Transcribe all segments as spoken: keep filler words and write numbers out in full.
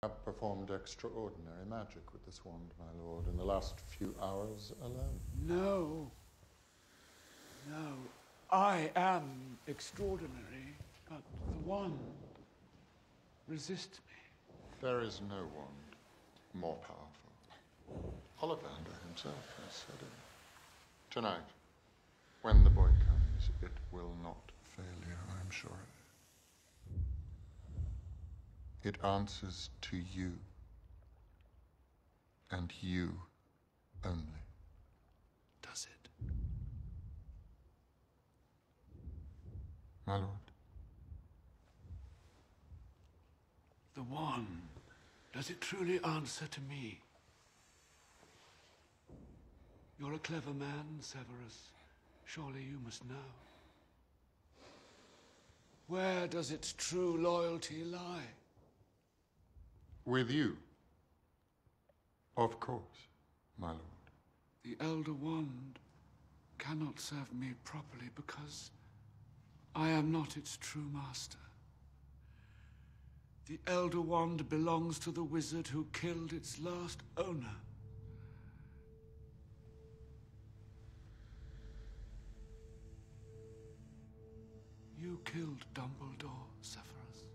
I've performed extraordinary magic with this wand, my lord, in the last few hours alone. No. No. I am extraordinary, but the wand resists me. There is no wand more powerful. Ollivander himself has said it. Tonight, when the boy comes, it will not fail you, I'm sure. It answers to you, and you only. Does it? My lord. The wand, does it truly answer to me? You're a clever man, Severus. Surely you must know. Where does its true loyalty lie? With you. Of course, my lord. The Elder Wand cannot serve me properly because I am not its true master. The Elder Wand belongs to the wizard who killed its last owner. You killed Dumbledore, Severus.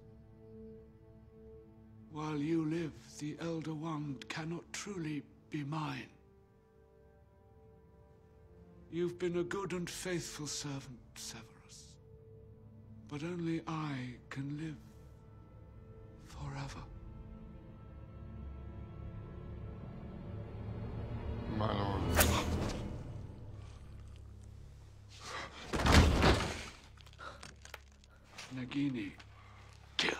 While you live, the Elder Wand cannot truly be mine. You've been a good and faithful servant, Severus. But only I can live forever. My lord. Nagini, kill.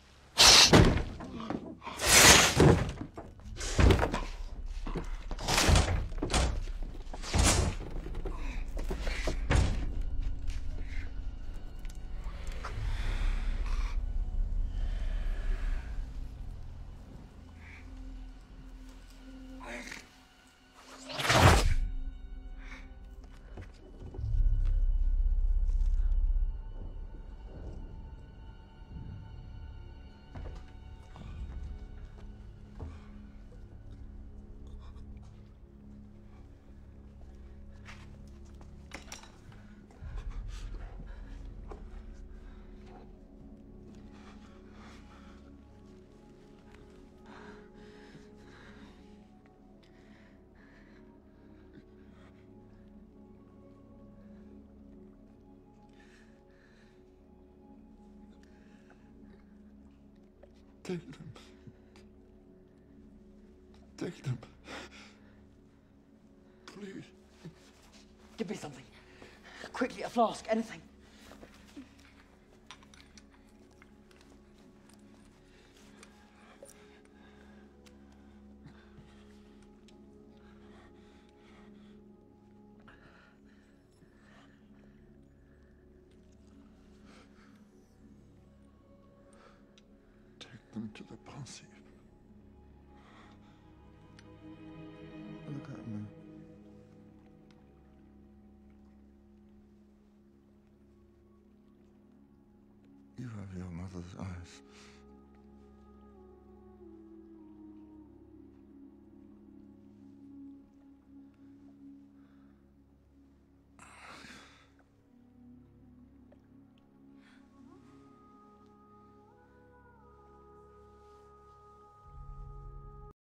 Take them. Take them. Please. Give me something. Quickly, a flask, anything. Them to the Pensieve. Look at me. You have your mother's eyes.